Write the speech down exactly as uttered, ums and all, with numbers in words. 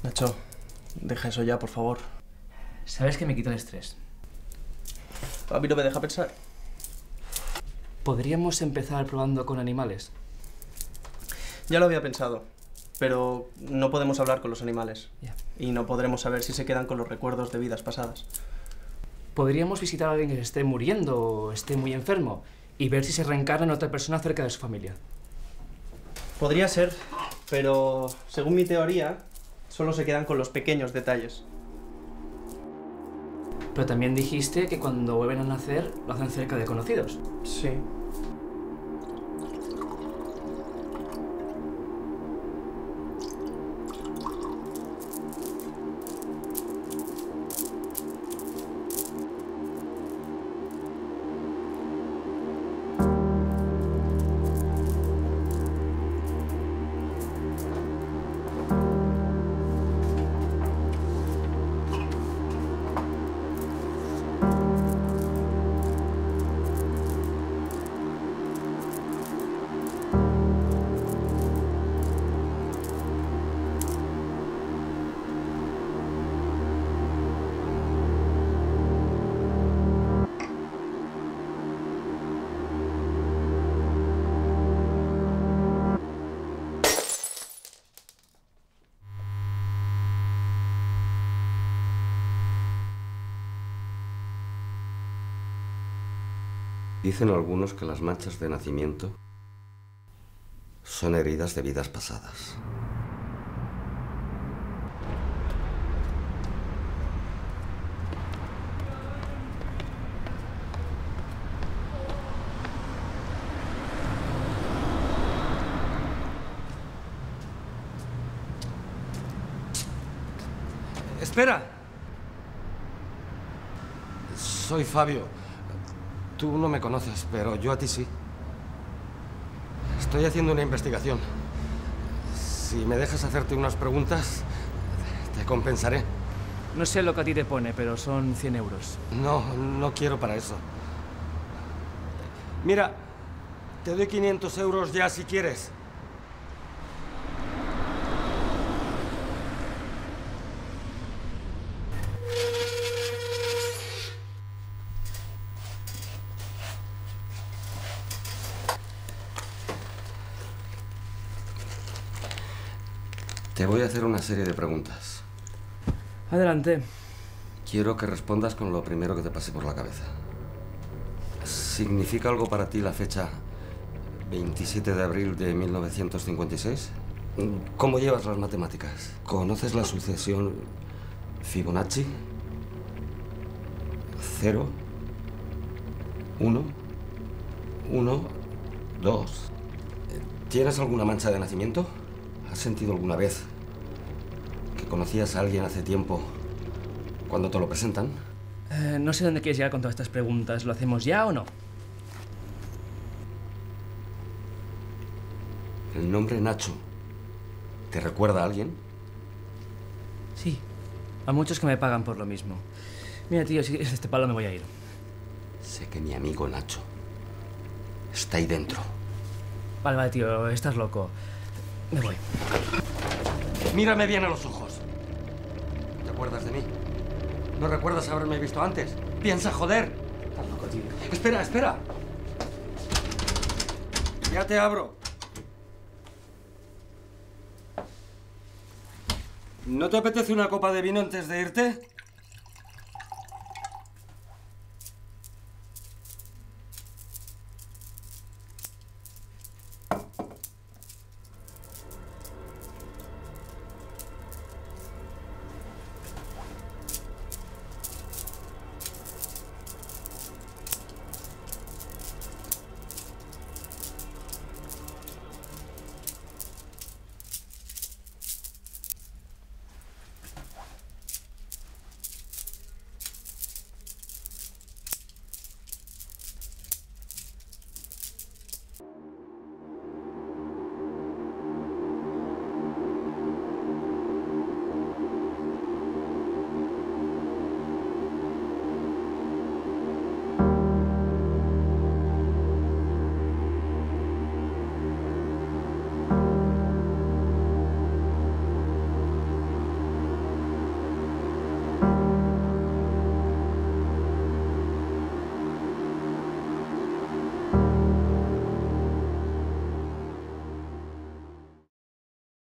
Nacho, deja eso ya, por favor. Sabes que me quita el estrés. A mí no me deja pensar. ¿Podríamos empezar probando con animales? Ya lo había pensado, pero no podemos hablar con los animales. Ya. Y no podremos saber si se quedan con los recuerdos de vidas pasadas. Podríamos visitar a alguien que se esté muriendo o esté muy enfermo y ver si se reencarna en otra persona cerca de su familia. Podría ser, pero según mi teoría, solo se quedan con los pequeños detalles. Pero también dijiste que cuando vuelven a nacer lo hacen cerca de conocidos. Sí. Dicen algunos que las manchas de nacimiento son heridas de vidas pasadas. ¡Espera! Soy Fabio. Tú no me conoces, pero yo a ti sí. Estoy haciendo una investigación. Si me dejas hacerte unas preguntas, te compensaré. No sé lo que a ti te pone, pero son cien euros. No, no quiero para eso. Mira, te doy quinientos euros ya si quieres. Te voy a hacer una serie de preguntas. Adelante. Quiero que respondas con lo primero que te pase por la cabeza. ¿Significa algo para ti la fecha veintisiete de abril de mil novecientos cincuenta y seis? ¿Cómo llevas las matemáticas? ¿Conoces la sucesión Fibonacci? Cero, uno, uno, dos. ¿Tienes alguna mancha de nacimiento? ¿Has sentido alguna vez que conocías a alguien hace tiempo cuando te lo presentan? Eh, no sé dónde quieres llegar con todas estas preguntas. ¿Lo hacemos ya o no? ¿El nombre Nacho te recuerda a alguien? Sí. A muchos que me pagan por lo mismo. Mira, tío, si es este palo me voy a ir. Sé que mi amigo Nacho está ahí dentro. Vale, vale, tío, estás loco. Me voy. Mírame bien a los ojos. ¿Te acuerdas de mí? ¿No recuerdas haberme visto antes? Piensa, joder. Estás loco, tío. Espera, espera. Ya te abro. ¿No te apetece una copa de vino antes de irte?